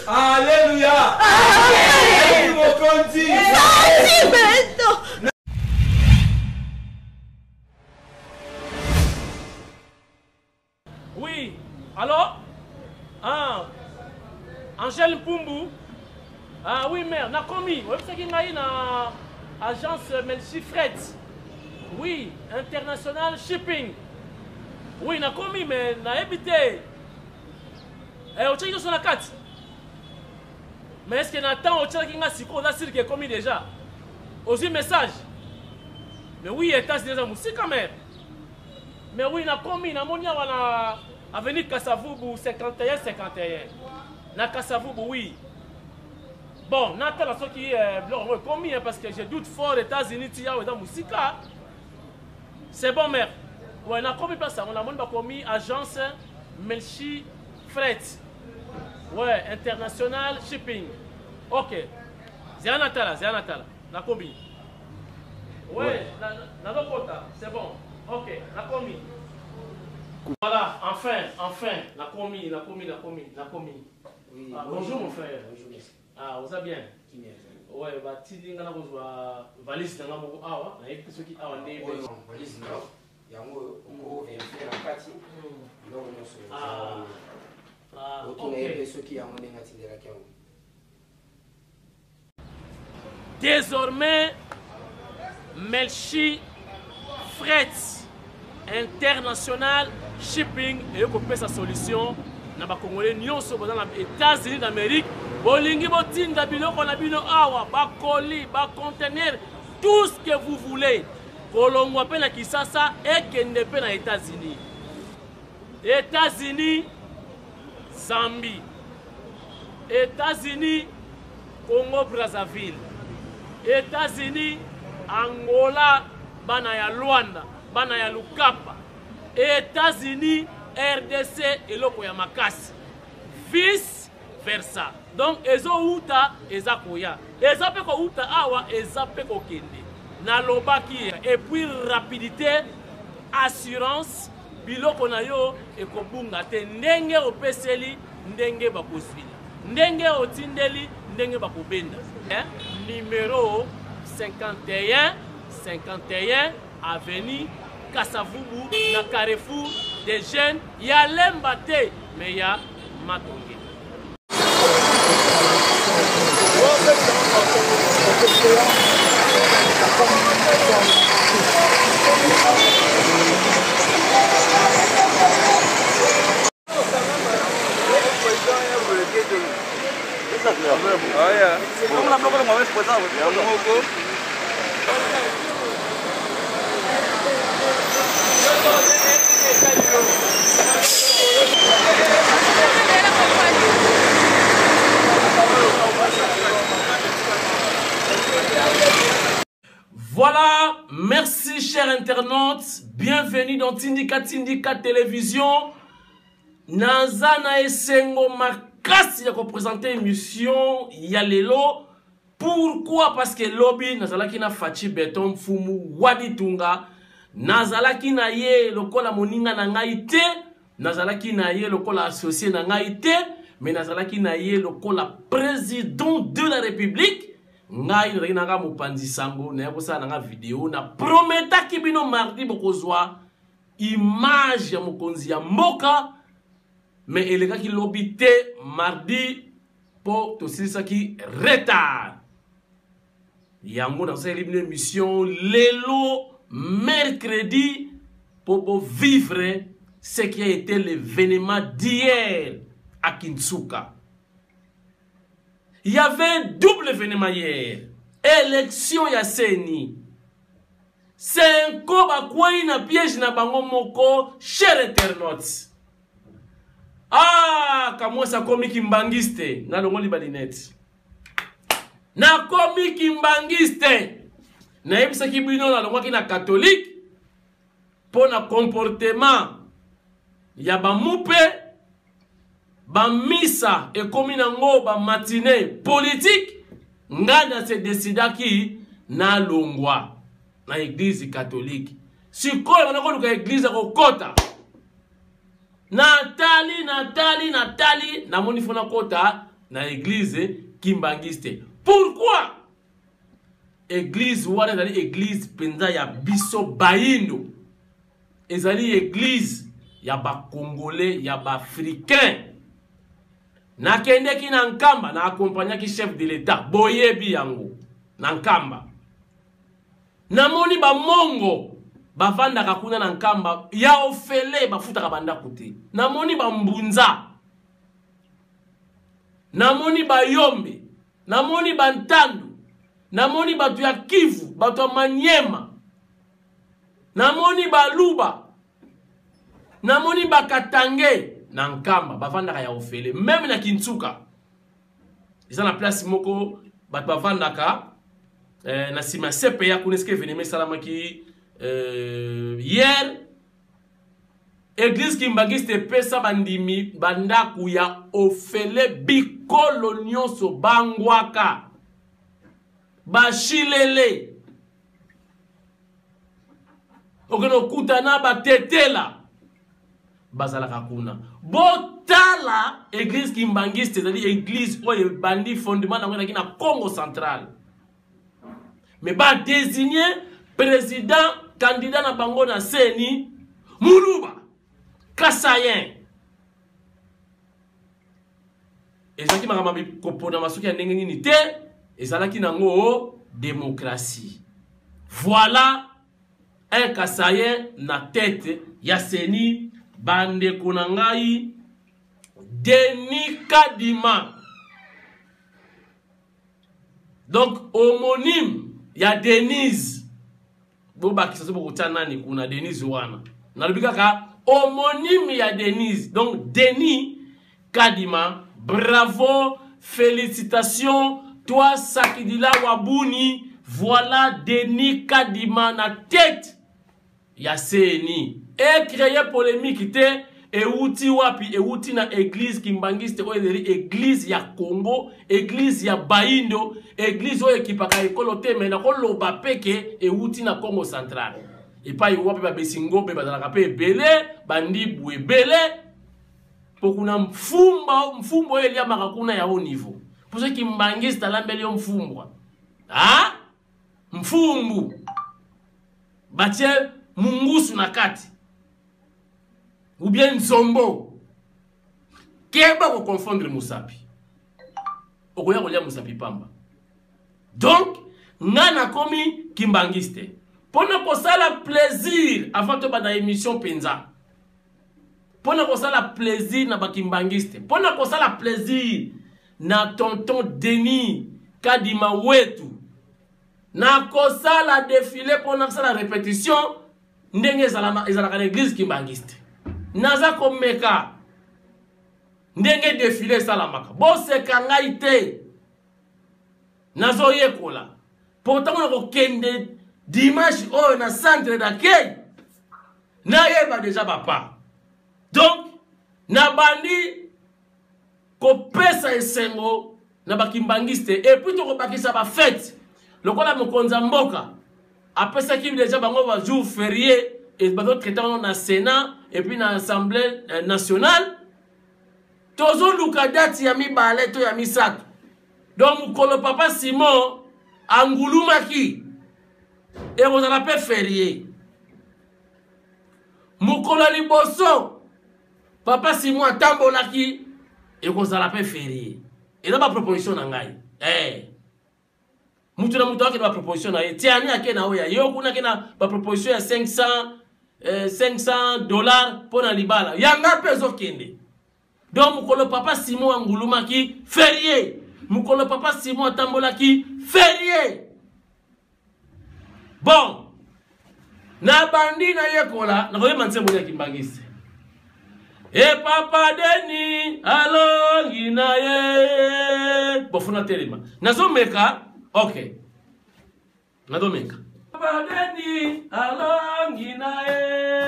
Alléluia. Oui, alors Angèle Mpumbu. Ah oui, mère, n'a commis. Vous savez qu'il y a une agence Melchi Fret. Oui, International Shipping. Oui, n'a commis, mais n'a évité. Et au Tchèque, sur la carte. Mais est-ce qu'il y a un temps au Tchèque qui a si qu'on a sur qui est commis déjà? Aussi message. Mais oui, États-Unis, c'est quand même. Mais oui, n'a commis, n'a monia wala avenue Kassavubu 51-51. Na Kassavubu, oui. Bon, Nathan, ce qui est commis, parce que je doute fort aux États-Unis, il y a dans musique. C'est bon, mère. Ouais, on a commis pas ça. On a commis agence Melchi Fret. Ouais, International Shipping. Ok. C'est un Natala. On a commis. Ouais, c'est bon. Ok, on a commis. Voilà, enfin, on a commis. Oui, ah, bonjour mon frère. Bonjour. Ah, vous allez bien? Ouais, bah, tu dis que vous avez valise dans la mou. Ah, ouais, et ceux qui ont des valise non. Il y a un mot et fait la partie. Donc, on se. Ah, ok. Ceux qui ont des de la Kiaou. Désormais, Melchi Fret International Shipping et que sa solution na ba Congolais nyonso dans les États-Unis d'Amérique. Bolingi botinda biloko na bino awa ba colis, ba conteneur, tout ce que vous voulez. Kolongwa pe na Kisasa et kende pe na États-Unis. États-Unis, Zambie. États-Unis, Congo Brazzaville. États-Unis, Angola, bana ya Luanda, bana ya Lukapa. États-Unis, RDC et loko ya Makasi. Vice versa. Donc ezo uta eza koya. Eza pe ko uta awa eza pe ko kende. Na lobaki et puis rapidité, assurance, biloko na yo e ko bunga te ndenge opeseli ndenge bakozwila. Ndenge otindeli ndenge bakobenda. Numéro 51 avenue Kassavubu na Carrefour des jeunes, ya lemba te mais ya matonge. Voilà, merci chers internautes, bienvenue dans Tindika Télévision. Nazana Esengo Makasi a représenté émission Yalelo. Pourquoi? Parce que lobby Nazalaki na Fachi Beton Fumu Waditunga. Nazalaki na ye lokola moninga na ngai te, nazalaki na ye lokola associé na ngai te, mais nazalaki na ye lokola président de la République. Ngai nazalaki na nga mopanzi sango na yakosa na nga vidéo na prometaki bino mardi bokozwa image ya mokonzi ya mboka, mais elekaki lobi te mardi po tosilisa-ki retard. Yango nazali une émission lelo mercredi pour vivre ce qui a été l'événement d'hier à Kinshasa. Il y avait un double événement hier. Élection ya Seni. C'est un koba kwa ina piège na bango moko, cher internautes. Ah, kamwa sa komi kimbangiste, na longo libalinette. Na komi kimbangiste. Na yebisa kibino na longo ki na catholique. Pour na comportement ya ba mupe ba misa et komi nango ba matinée politique ngana se décida ki na longwa na église catholique sikoyo banako luka église ko kota Natali na moni fona kota na église Kimbangiste. Pourquoi? Église wana ezali église penza ya biso baindo. Ezali église ya ba Congolais, ya ba Africain. Nakende ki na Nkamba na accompagna ki chef de l'État boyebi yango na Nkamba. Namoni ba mongo bavanda kakuna na Nkamba ya ofele bafuta banda kote. Namoni ba mbunza. Namoni ba yombe. Namoni ba ntandu. Namoni batu ya Kivu, batu ya Manyema. Namoni ba Luba. Namoni ba Katange na Nkamba bavanda ya ofele même na Kintsuka. Ils ont la place moko batu bavanda ka na sima sepe ya kuneske veneme salamaki hier église Kimbangiste pesa bandimi bandaku ya ofele bikolo nyonso bangwaka bashilele okeno kutana batetela bazalaka kuna botala église Kimbangiste c'est-à-dire église oyo bandi fondement nango na Congo central mais ba désigner président candidat na bango na seni Muluba Kasayen ezaki makambo kopona masuki ya ndenge nini te ezalaki nango démocratie. Voilà un Kasayen na tête ya seni bande kunangai Denis Kadima. Donc homonyme ya Denise boba kisaso bokutana ni kuna Denise wana nalibika ka homonyme ya Denise. Donc Denis Kadima, bravo, félicitations, toi Sakidila Wabuni. Voilà Denis Kadima na tête ya seni et créer polémique te et outi wapi et outi na église Kimbangiste ko ezeli église ya Congo, église ya Baindo, église oyo ekipaka ekolo te mais na koloba peke et outi na Congo central et pas wapi ba besingobe bazalaka pe ebele bandi bu ebele pokuna mfumbo elia makakuna ya haut niveau pour ceux Kimbangiste alambeli yo mfumbwa ah mfumbu batie mungusu na kati ou bien nzombo keba ko confondre musapi okoya kolia musapi pamba. Donc ngana komi Kimbangiste pona kosala plaisir avant to bana émission penza pona kosala plaisir na bakimbangiste pona kosala plaisir na tonton Denis Kadima wetu na kosala défilé pona kosala répétition ndenge ezalaka na église Kimbangiste naza komeka ndenge défilé salamaka boseka ngai te nazo yekola pourtant on a kende dimanche oyo na centre d'accueil na yeba déjà papa. Donc na bandi kopesa esengo na bakimbangiste et puis to kopakisa ba fête lokola mokonza mboka apesa ki déjà bango ba jour férié et ba d'autres traitant na Sénat et puis na Assemblée nationale tozo luka date ya mibale to ya misato. Donc mukolo papa Simon angulumaki et vous allez pas férié mukolo liboso papa Simon atambolaki et vous allez pas férié et là ma proposition na ngai mutu na mutu akena proposition na ye tiani akena oya yo kuna kena ba proposition ya $500 pour na libala yanga peso kende. Donc mukolo papa Simon angulumaki férié mukolo papa Simon atambolaki férié. Bon na bandi na yekola na koye manse moya Kimbangiste e papa Denis alo ginaye bofuna telema nazo meka okay nazo meka papa Denis alo ginaye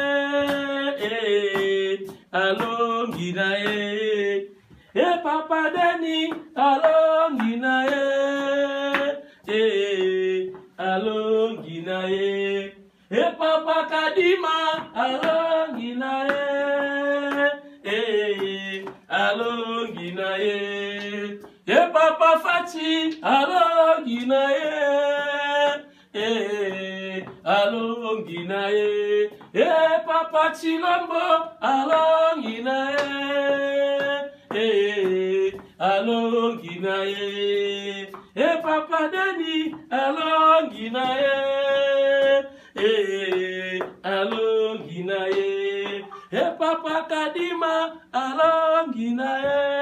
alo ginaye e papa Denis alo ginaye alo ginaye e papa Kadima alo ginaye alo ginaye et papa Fati alongi na ye alongi na ye et papa Chilombo alongi na ye alongi na ye et papa Deni alongi na ye alongi na ye et papa Kadima alongi na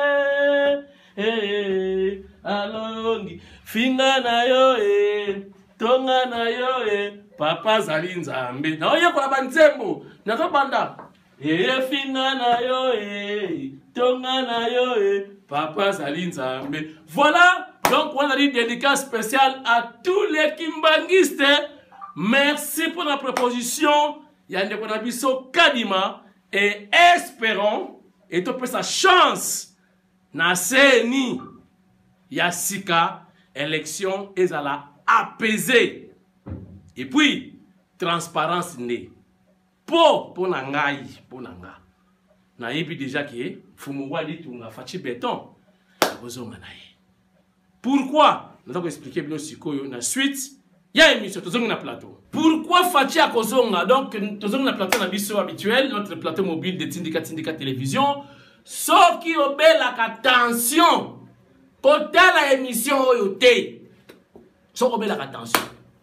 ye alongi finga na yo tonga na yo papa zali nzambe na oye kwa banzembo na to banda finga na yo tonga na yo papa zali nzambe. Voilà, donc on a dit dédicace spéciale à tous les kimbangistes. Merci pour la proposition. Yande Konabiso Kadima et espérons et tu peux sa chance na seni Yassika élection ezala apaisée et puis transparence né pour nangai pour nanga na yebi déjà que fumuwali tunga fachi béton ozonga nae. Pourquoi nous allons expliquer bien sikoyo na suite ya émission tozonga na plateau. Pourquoi fachi akozonga donc tozonga na plateau na biso habituel notre plateau mobile de Tindika télévision ce qui obéla attention pour la émission oyote so obéla attention.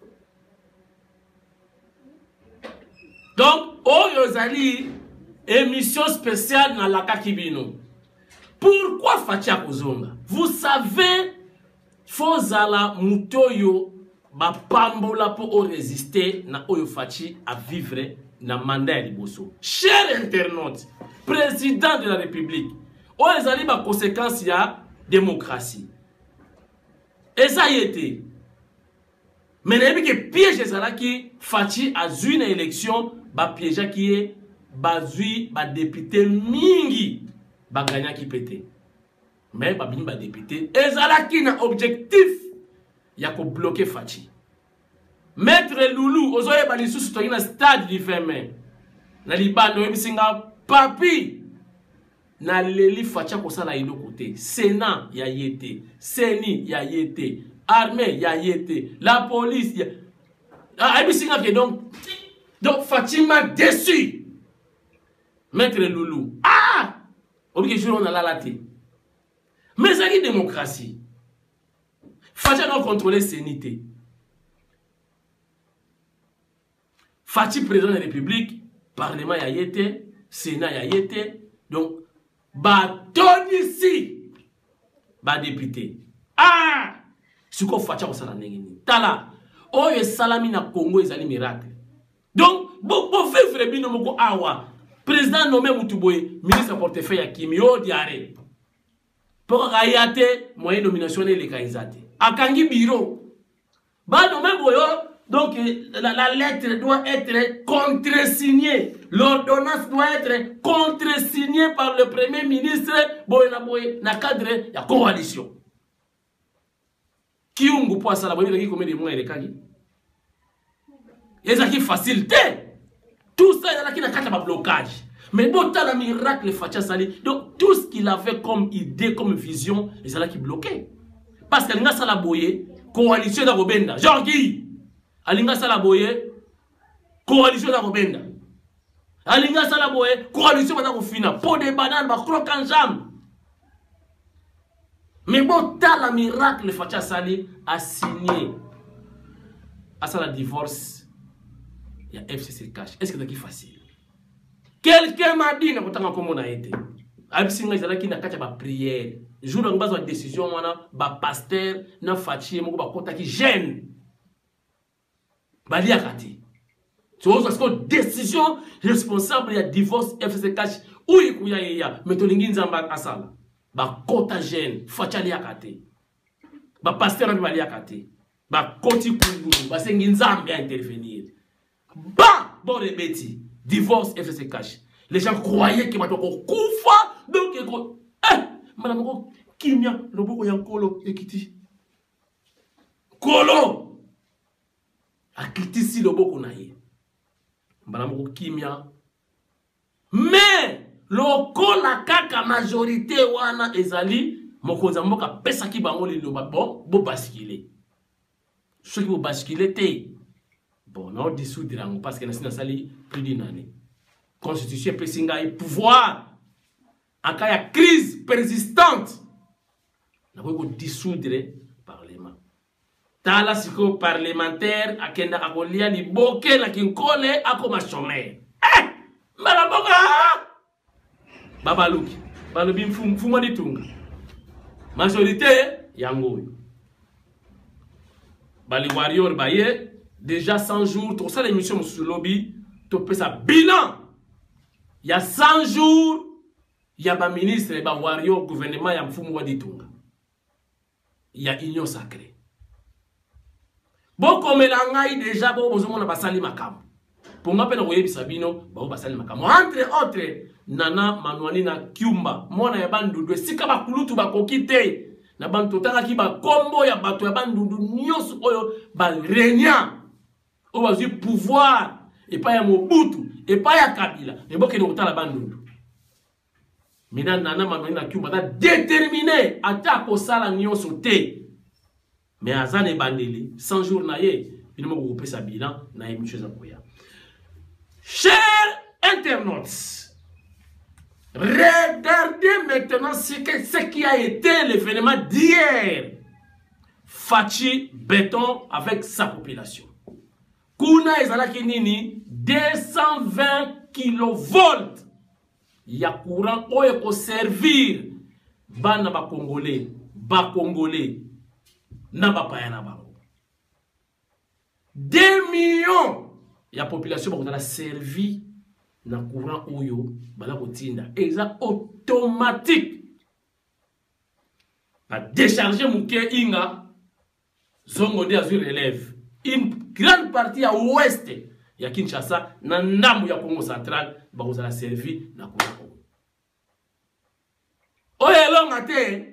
Donc oyozali émission spéciale dans la Kakibino. Pourquoi fachi akozonga? Vous savez fozala mutoyo ba pambola pour résister na oyo fachi à vivre na mandat liboso. Cher internaute, président de la République, oyo ezali ba conséquence ya démocratie. Et ça y était. Mais il y a que piège qui fachi a eu une élection ba piège qui est bazui ba député mingi ba gagnant qui pété. Mais ba bini ba député ezalaki na objectif ya ko bloquer fachi. Maître Loulou ozoye ba lisusu to na stade du 20 mai. Na libano ebisinga papi na leli facha ko sala ino côté. Sénat ya yete, Seni ya yete, armée ya yete, la police ya ebisinga que donc Fatima déçu. Maître Loulou. Ah! Obi jour on a la laté. Mais ça qui démocratie. Facha doit contrôler sénité. Fachi président de la République, Parlement y a été, Sénat y a été, donc, baton ici, ba député. Ah! Ce qu'on fait, ça n'engini. Tala, oh, y salami na Congo, ils allaient miracle. Donc, bon vivre bien moko awa, président nommé Mutuboye, ministre portefeuille à Kimi, oh, diarrhée. Pour Rayate, moyen nomination les Kaizate. Akangi bureau. Ba nommé Boyo. Donc, la lettre doit être contre-signée. L'ordonnance doit être contre-signée par le Premier ministre Boyna Boye, na cadre de la coalition. Qui ont goûté à ça, la bonne combien de mois il est kagi? Et ça qui facilité. Tout ça, il y a qui n'a blocage. Mais bon, t'as le miracle, Facha Sali. Donc, tout ce qu'il avait comme idée, comme vision, et c'est là qui bloquait. Parce qu'il y a ça la boye, coalition de Robenda. Genre qui? Alinga Salaboye, coalition de Robenda. Alinga Salaboye, coalition de Fina. Pour des bananes, bah, croque en jambe. Mais bon, t'as la miracle, Facha Sali a signé à ça la divorce. Il y a FCC cash. Est-ce que c'est facile? Quelqu'un m'a dit, n'a pas comment on a été. Absinga izala qui n'a qu'à ba prière. Jour où on a une décision, on a ba pasteur, na Fachi, on a kota qui gêne. Bali akati. Tu vois parce que décision responsable ya divorce FCC cash ou ikuya ya metolingi nzamba asala. Ba kota gêne, Fachi ali akati. Ba pasteur ali bali akati. Ba koti kunguru, ba sengi nzambe à intervenir. Bah, bon rebeti, divorce FCC cash. Les gens croyaient que maintenant on koufa donc madame ko kimia loboko ya kolo ekiti. Kolo akiti si loboko na ye. Madame ko kimia. Mais lokola kaka majorité wana ezali mokonza mboka pesa ki bango liloba bo basculer ceux qui vont basculer té bon non dissoudre parce que na sali plus d'une année constitution pesinga et pouvoir en cas de crise persistante na ko dissoudre parlement tala siko parlementaire akenda kakolia ni boke la kinkole akoma chômeur malaboka baba luki balobi mfumo ditunga majorité yango bali warrior baye déjà 100 jours tout ça l'émission sur lobby to pesa bilan il y a 100 jours il y a ba ministre ba warrior gouvernement ya mfumo wa ditunga il y a union sacrée boko melangai déjà bo bozomona basali makambo pour nga pena koyebisa bino ba basali makambo entre autres nana manuani na Kiumba mona ya bandundu esika bakulutu bakokite na bantu tanga ki ba kombo ya bato ya bandundu nyos oyo ba renya o bazi pouvoir et pas ya Mobutu et pas ya Kabila mais boke no kutala bandundu mina nana manuani na Kiumba ta déterminé ata ko sala nyos te mais azane bandeli 100 jours na ye il mo ko pesa bilan na émission za koya. Chers internautes, regardez maintenant ce qui a été l'événement d'hier. Fachi Béton avec sa population. Kuna ezalaki nini 220 kilovolts. Ya courant oyo ko servir bana ba congolais na ba payana ba. 2 millions ya population ba kotala servi na courant oyo bala kotinda exa automatique ba décharger muke inga zongo de azur relève une grande partie à ouest ya Kinshasa na ndamu ya Congo central ba kotala servi na courant oyo longa te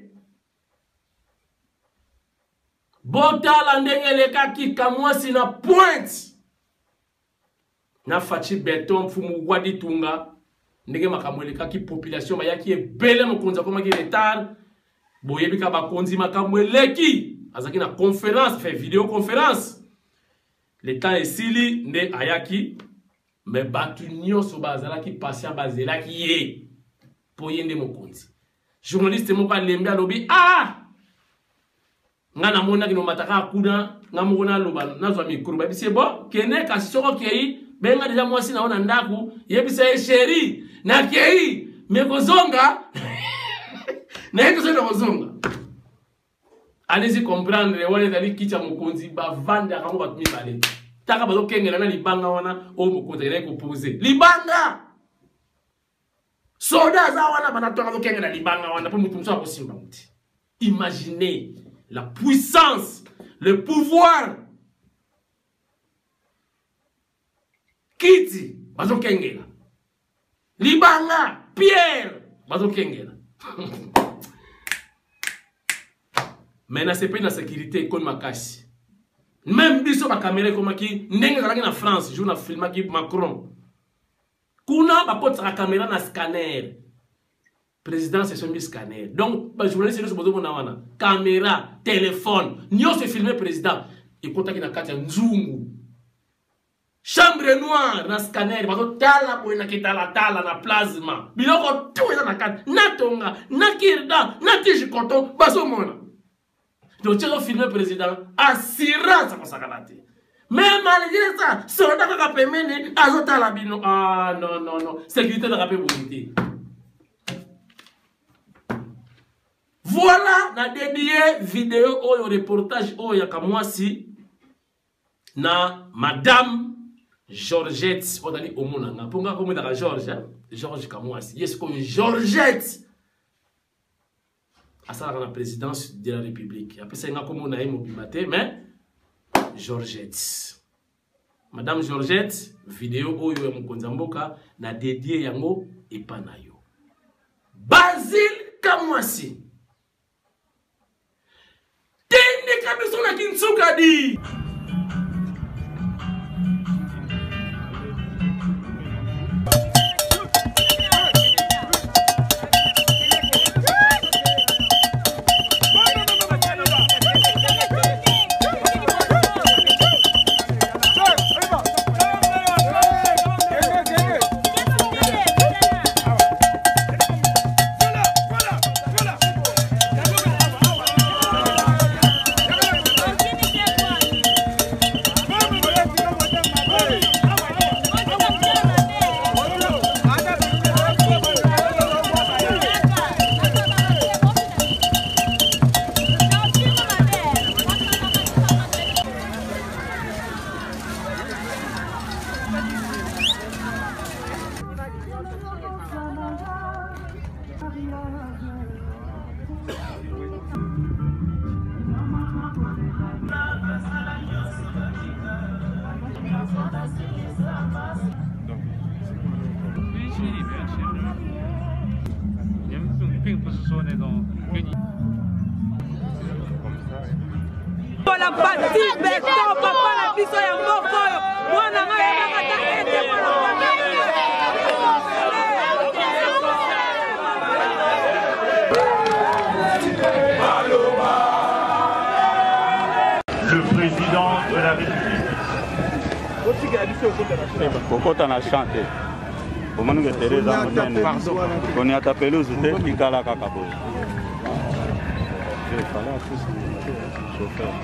botala ndengele kaki kamwasi na pointe na Fachi Béton mfumu wadi tunga ndenge makamweleka ki population ba yaki ebele mokonza koma ki retard boyebika ba konzi makamweleki azaki na conférence fait vidéo conférence le temps esili nde ayaki mais batu nyoso bazala ki patient bazela ki ye po yende mokonzi journaliste moko alembi alobi ngana mona kino mataka kuna ngamona loba nazwa mikuru ba bisi bo kene kasi soko kei benga deja mwasi naona ndaku yebisa ye sheri na kei mekozonga na yeko sema kozonga allez-y comprendre wale dali kicha mokonzi ba vanda kango ba tumi bale taka bazo kengela na libanga wana o mokonzi ile ko poser libanga soda za wana banatoka bazo kengela libanga wana po mutu mso akosimba muti. Imaginez la puissance, le pouvoir. Kiti, bazo kengela. Libanga, Pierre, bazo kengela. Maintenant, c'est pas une sécurité comme Makasi. Même biso ba caméra comme qui ndenge zalaki na France, jour na filma ki Macron. Kuna ba kota caméra na scanner. Président c'est son scanner. Donc, les journalistes sont besoin de caméra, téléphone. Nous se filmer président. Et quand il y a un zoom. Chambre noire, na scanner. Parce que tala pour na kitala tala na plasma. Biloko tout est na carte. Na tonga, na kirda, na tijikoto, baso mona. Donc, tu as filmé président. Assurance pour sa qualité. Mais malgré ça, soldat qui a permis azota la bino. Ah non non non. Sécurité de rappel bonité. Voilà, na dédié vidéo au reportage au yakamwasi na madame Georgette odali omonanga ponga komo da George Kamwasi yes ko Georgette asala na présidence de la République après ça nga komo na mobimate mais Georgette madame Georgette vidéo oyo ya mokonza mboka na dédié yango epanayo Basile Kamwasi Tende kabiso na Kinsuka di Voilà parti béton papa la biso ya mboko mwana ngai bakata ete mwana le président de la République. Kokota na chanté. Comment nous Teresa on est à pelouse de Kikala Kakabo. Il fallait tous chauffeur.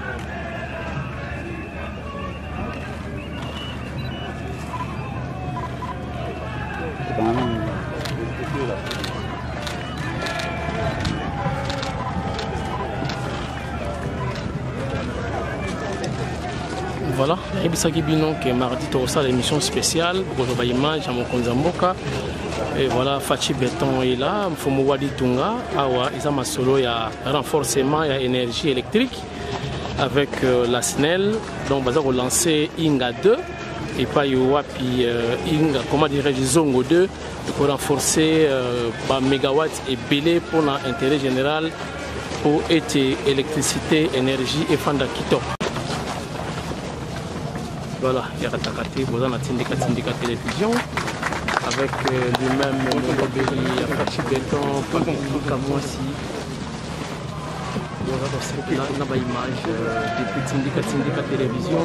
Voilà, Ebisaki Binon qui est mardi Torosa l'émission spéciale pour le image à mon Konzamboka. Et voilà, Fachi Béton est là, Mfomouadi Tunga, Awa, Isama Solo, il y a renforcement, il y a énergie électrique avec la SNEL. Donc, on va relancer Inga 2 et pas Yowapi Inga, comment dirais-je, Zongo 2 pour renforcer mégawatts et belé pour l'intérêt général pour être électricité, énergie et Fanda Kito. Voilà, il y a Katakati, vous avez Tindika Télévision avec lui-même Mobéry, Fachi Béton, Kamouassi. Voilà, donc là, on a une image depuis Tindika Télévision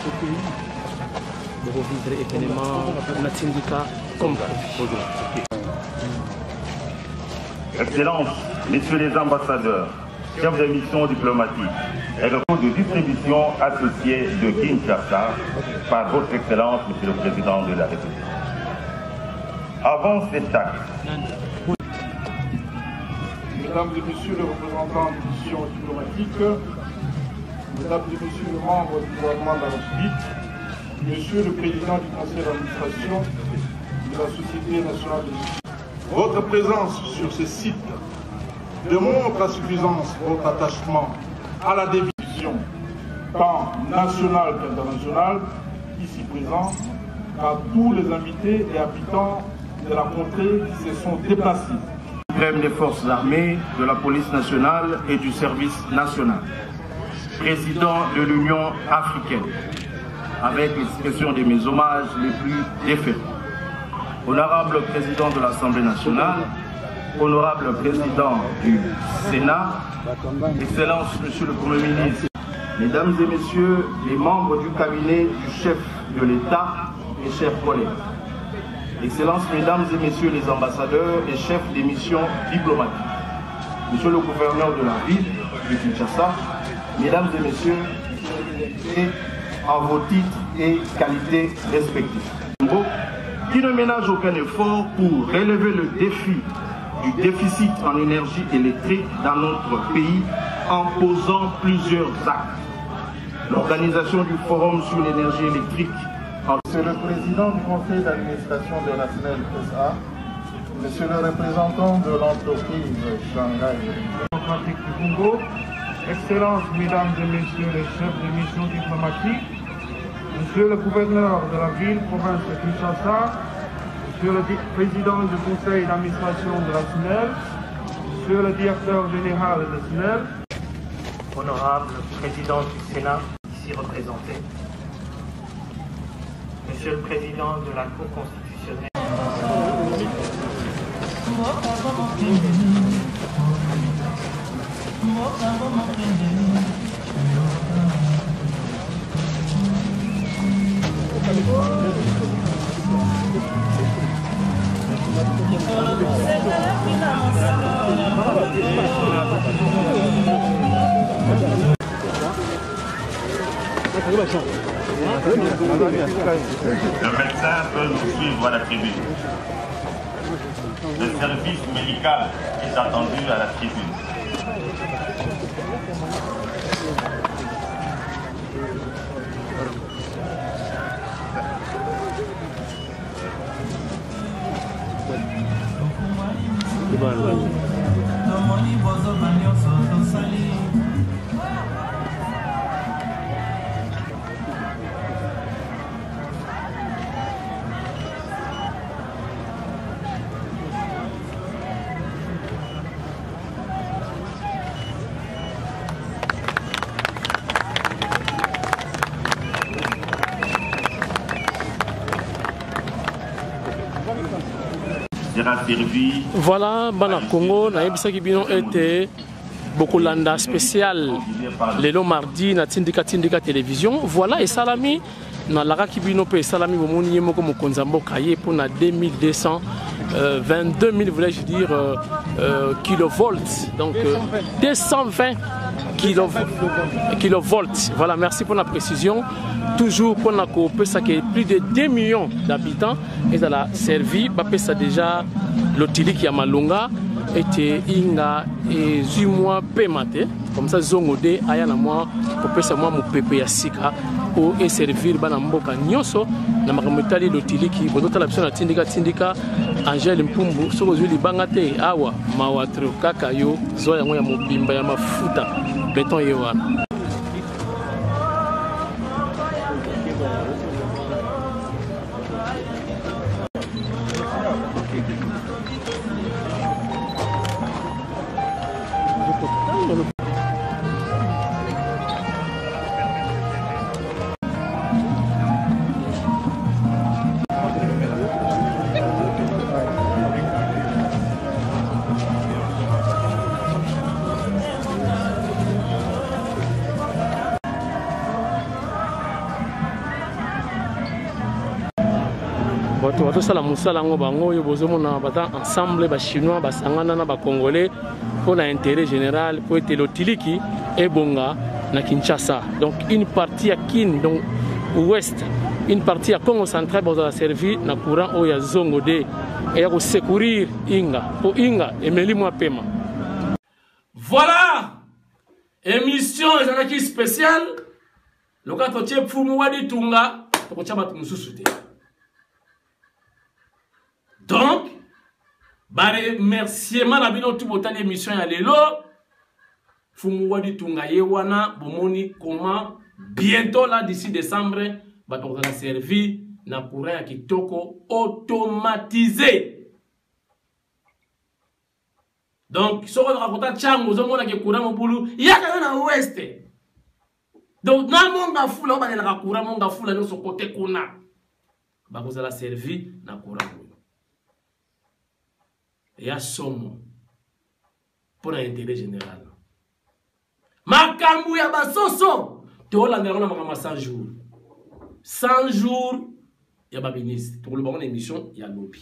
pour vivre événement na Tindika comme aujourd'hui. Excellences, messieurs les ambassadeurs, chefs de mission diplomatique et le cours de distribution associé de Kinshasa par votre Excellence, Monsieur le Président de la République. Avant cet acte, Mesdames et Messieurs les représentants des missions diplomatiques, Mesdames et Messieurs les membres du gouvernement de la République, Monsieur le Président du Conseil d'administration de la Société nationale de justice, votre présence sur ce site démontre à suffisance votre attachement à la division, tant nationale qu'internationale, ici présent, à tous les invités et habitants de la contrée qui se sont déplacés. Suprême des forces armées, de la police nationale et du service national, président de l'Union africaine, avec l'expression de mes hommages les plus déférés. Honorable président de l'Assemblée nationale, honorable président du Sénat, Excellence Monsieur le Premier ministre, Mesdames et Messieurs les membres du cabinet du chef de l'État, mes chers collègues, Excellences, Mesdames et Messieurs les ambassadeurs et chefs des missions diplomatiques, Monsieur le gouverneur de la ville de Kinshasa, Mesdames et Messieurs, et en vos titres et qualités respectifs, qui ne ménage aucun effort pour relever le défi du déficit en énergie électrique dans notre pays en posant plusieurs actes. L'organisation du Forum sur l'énergie électrique. Monsieur le Président du Conseil d'administration de la SNEL SA, Monsieur le représentant de l'entreprise Shanghai démocratique du Congo, Excellences, Mesdames et Messieurs les chefs de mission diplomatique, Monsieur le gouverneur de la ville, province de Kinshasa, Monsieur le président du conseil d'administration de la SNEL, Monsieur le directeur général de SNEL, Honorable président du Sénat, ici représenté, Monsieur le président de la Cour constitutionnelle, Le médecin peut nous suivre à la tribune. Le service médical est attendu à la tribune. sera servi. Voilà, Bana Congo, Naïbisa Kibino était beaucoup landa spécial. Lélo mardi, na Tindika Télévision. Voilà, et Salami, na Lara Kibino pe Salami, Bomoni Yemoko Mokonzambo Kaye pour na 22 000, voulais-je dire, kilovolts. Donc 220 kilovolts. Voilà, merci pour la précision. Toujours pour la coopération, ça qui est plus de 2 millions d'habitants. Et ça a servi, ça déjà l'otili qui a malonga était inga et 8 mois paiement. Comme ça, zongode ayana moi coopération moi mon pépé ya sika pour et servir bana mboka nyoso na makamutali l'otili qui bonota la personne na tindika Angel Mpumbu soko zuli bangate awa mawatro kakayo zoya ngoya mobimba ya mafuta beton yewana. Tout ça, la moussala, ensemble, les Chinois, les Sangana, les Congolais, pour l'intérêt général, pour être l'Otiliki et Bonga, na Kinshasa. Donc, une partie à Kin, donc ouest, une partie à Congo central, pour la servir, na courant, où il y a Zongode, et pour secourir Inga, pour Inga, et Melimo paiement. Voilà! Émission spéciale. Le cas de Tchep Fumouadi Tunga, pour Tchabat Moussoussouté. Donc, merci à toute l'émission à l'élo. Fumouadi Tunga Yewana, Bomoni, comment bientôt là d'ici décembre, on va servir na courant qui toko automatisé. Donc, si on raconte Tchango, on a qui courant au boulot, il y a quand même ouest. Donc, na monga fula, on va la courant monga fula de ce côté qu'on a. On va servir na courant. Il y a somme pour l'intérêt général. Makambu ya basoso. Tu as 100 jours. 100 jours, il y a babiniste. Pour le bon émission, il y a lobby.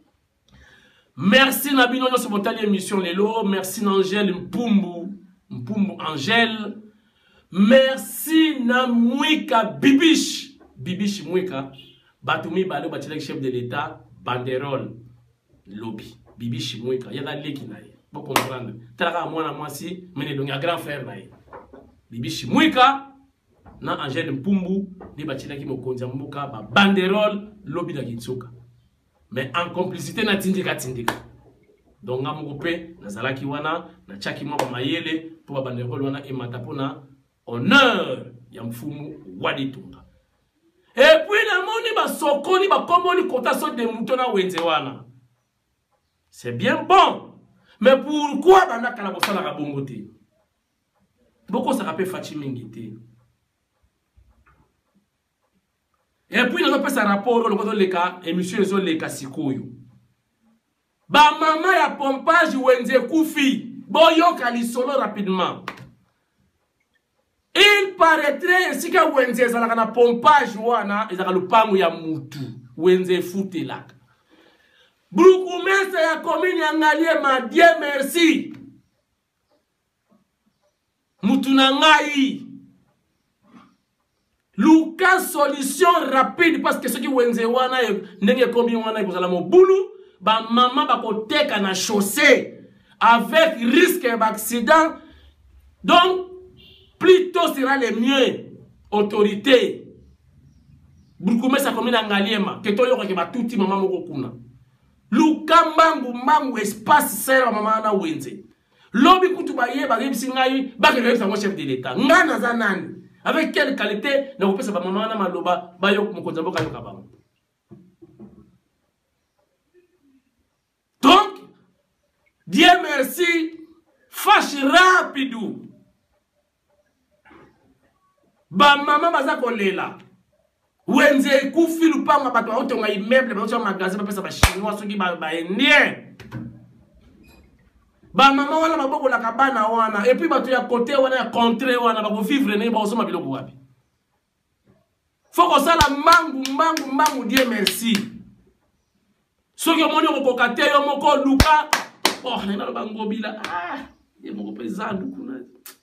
Merci Nabino sur votre émission Lelo. Merci Angèle Mpumbu Angèle. Merci Namwika Bibish. Bibish Mwika. Batumi Balo Bachelek chef de l'État. Banderole. Lobby. Bibi Chimouika, il y a des gens qui n'ont pas comprendre. Tara moi si, mais il y a un grand frère. Bibi Chimouika, na Angèle Mpumbu, ni bachina qui mo konzambuka, ba banderole, lobby da Gitsuka. Mais en complicité na tindika. Donc nga moupe, na zalaki wana, na chaki mwa ba mayele, pour ba banderole wana emata pona honneur ya mfumu wadi tunga. Et puis na moni ba sokoni ba komoni kotaso de mutona wenze wana. C'est bien bon. Mais pourquoi banda kala bosala ka bongote? Beaucoup ça rappelle Fatimingité. Et puis nous avons fait un rapport le les cas émission les cas sikoyo. Ba mama ya pompage wenze kufi. Boyo kali solo rapidement. Il paraîtrait ainsi que wenze zala kana pompage wana ezaka lupangu ya mutu. Wenze futelaka. Brukumesa ya commune ya Ngaliema, Dieu merci. Mutunangai. Luka solution rapide parce que ceux qui wenze wana ndenge kombi wana kozala mobulu ba mama ba koteka na chaussée avec risque d'accident. Donc plutôt sera le mieux autorité. Brukumesa commune ya Ngaliema que toyo ke ba tuti mama moko kuna. Lukambangu mangu espace sera mama na wenze. Lobi kutubaye ba rebisi ngai ba ke rebisa chef de l'état. Ngana za nani? Avec quelle qualité na kopesa ba mama na maloba ba yo mokonza mboka yo kabango. Donc Dieu merci fâche rapidou. Ba mama baza kolela. wenze kufi lupanga bato ba otonga immeuble ba otonga magasin ba pesa ba chinois soki ba indien ba mama wana maboko la kabana wana et puis bato ya côté wana ya contrée wana ba ko vivre ne ba osoma biloko wapi faut que ça la mangu Dieu merci soki omoni okokoka te yo moko luka oh na lo bangobila ye moko pesando kuna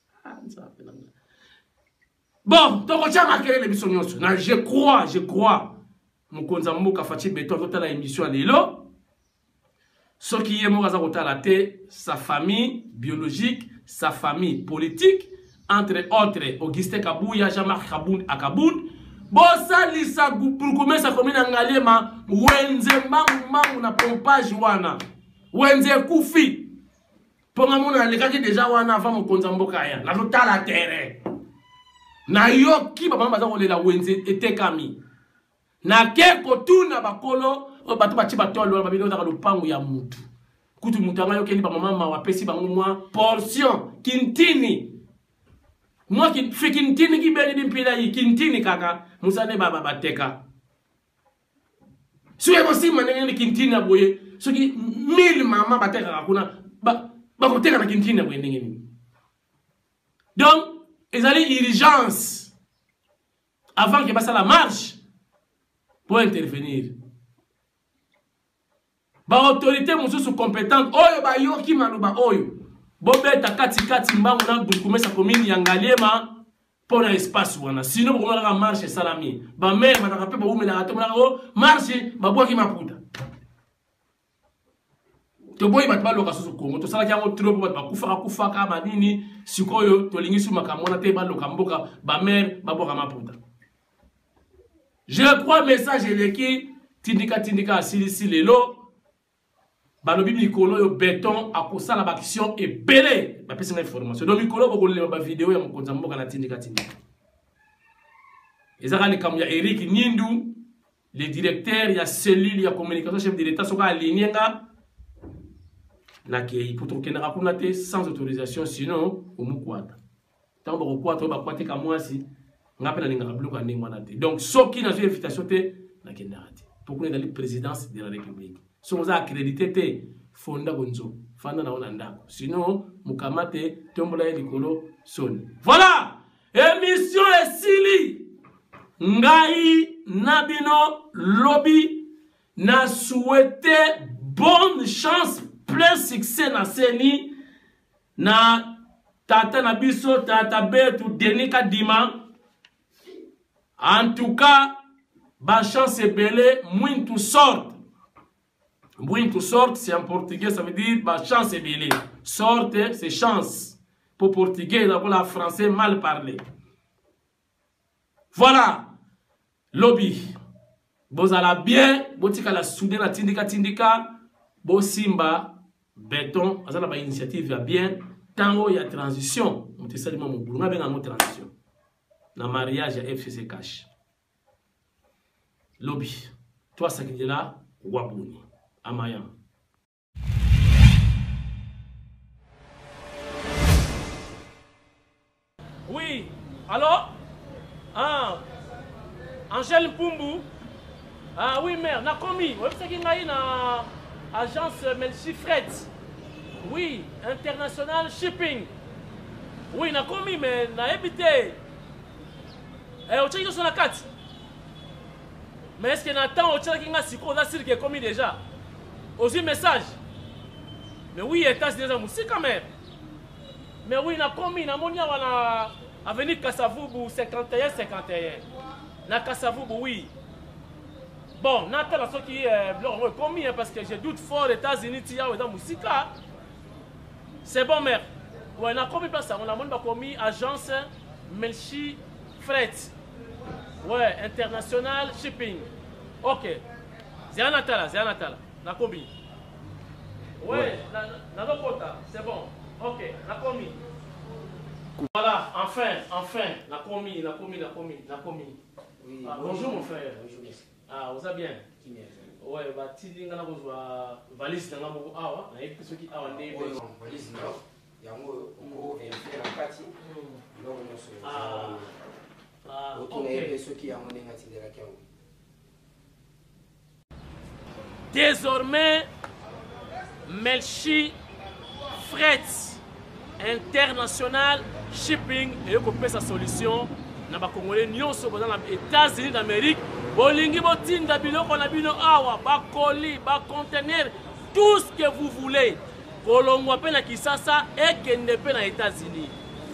bon toko chama kelele biso nyonso na je crois mokonza mboka Fachi Beton totala émission lelo soki ye moko aza kotala te sa famille biologique sa famille politique entre autres Augustin Kabuya Jean-Marc Akaboun bosa lisa pour commencer commune Ngaliema wenze mangu na pompage wana wenze kufi ponga mona lekaki déjà wana avant mokonza mboka ya na totala terrain na yo ki ba mama za kolela wenze etekami na ke kotuna bakolo bato bachi batolo ba bino za lupangu ya mutu kutu mutu anga yo keli ba mama wapesi bango mwa portion kintini moi qui fait kintini ki beli dimpila yi kintini kaka musane baba bateka suye mosi manenge kintini aboye soki 1000 mama bateka kuna ba koteka na kintini aboye ndenge donc ils allaient urgence avant que passe la marche pour intervenir. Ba autorité mususu compétente oyo ba yoki maluba oyo bobeta kati mbangu na bukumesa commune ya Ngaliema pour un espace wana sinon ko na marche salami ba mère ba pe ba umela ato na marche ba boki maputa to boy bat baloka susu Kongo to sala kyango trop bat kufa ka manini sikoyo to lingisu makamona te baloka mboka ba mère ba boka maputa. Je crois message eleki tindika silisi lelo balobi mikolo yo béton akosala ba action ebele ba pesa information donc mikolo boko le ba vidéo ya mokonza mboka na tindika ezaka le kamu ya Eric Nyindu le directeur ya cellule ya communication chef de l'état soka alignénga na kei pour tokena kuna te sans autorisation sinon omukwata tambo ko kwata ba kwate ka mwasi ngapela ninga kabluka ndingi mwana te donc soki na invitation te na kendati pour qu'on ait la présidence de la République so vous accrédité te fonda bonzo fanda na ona ndako sinon mukamate tombola likolo soni voilà émission esili ngai nabino lobby na souhaiter bonne chance plein succès na seni na tata na biso tata betu Denika Dima. En tout cas, ba chance belé, muito sorte. Muito sorte, c'est en portugais, ça veut dire ba chance belé. Sorte, c'est chance. Pour portugais, pour la français, mal parlé. Voilà. Lobby. Bozala bien, botika la soudé la tindika, bo simba, béton, azala ba initiative ya bien, tango ya transition. Mte salima mo bulu, ngabe nga transition. Na mariage à FCC Cash. Lobby. Toi, ça qui est là, Wabouni. Amayan. Oui. Alors? Ah. Angèle Pumbu. Ah oui, mère. Na commis. Vous savez qu'il y a une agence Melchi Fret. Oui. International Shipping. Oui, na commis, mais na habité. Au tchèque sur la carte. Mais est-ce qu'il y a un temps au tchèque qui a si qu'on a qui est commis déjà? Aussi message. Mais oui, état c'est déjà musique quand même. Mais oui, na commis na monia wana avenue Kasavubu 51. Na Kasavubu oui. Bon, na tala ce qui est commis parce que je doute fort les États-Unis tia dans musique. C'est bon mère. Ouais, na commis place on a mon pas commis agence Melchi Fret. Ouais, international shipping. Ok. Zianatala. Nakomi. Ouais, Nanokota, c'est bon. Ok, Nakomi. Voilà, enfin. Nakomi. Oui, ah, bonjour mon frère. Bonjour, merci. Ah, vous allez bien? Ouais, bah, Tidinga na kozwa valise na ngamo awa, na yebi soki awa ndebe. Valise na yango on vient faire la partie. Donc on se Désormais, Melchi Fret International Shipping et sa solution na ba Congolais nyonso dans les États-Unis d'Amérique bolingi botinda biloko na bino awa ba colis ba conteneur tout ce que vous voulez kolongwa pe na Kisasa et kende pe na États-Unis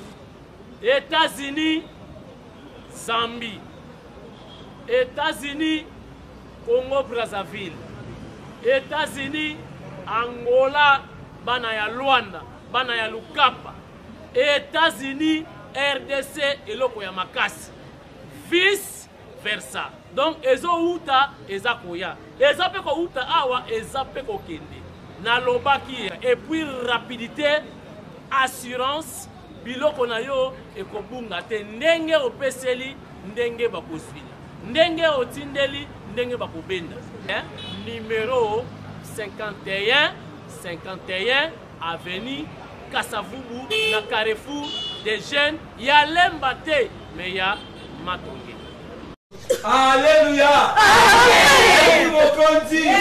Zambie États-Unis Congo Brazzaville États-Unis Angola bana ya Luanda bana ya Lukapa États-Unis RDC et loko ya makasi vice versa donc ezo uta eza koya eza pe ko uta awa eza pe ko kende na lobaki et puis rapidité assurance biloko na yo ekobunga te ndenge opeseli ndenge bakozwila ndenge otindeli ndenge bakobenda numéro 51 avenue Kasavubu na Carrefour des jeunes ya lemba te mais ya Matonge. Alléluia. Alléluia.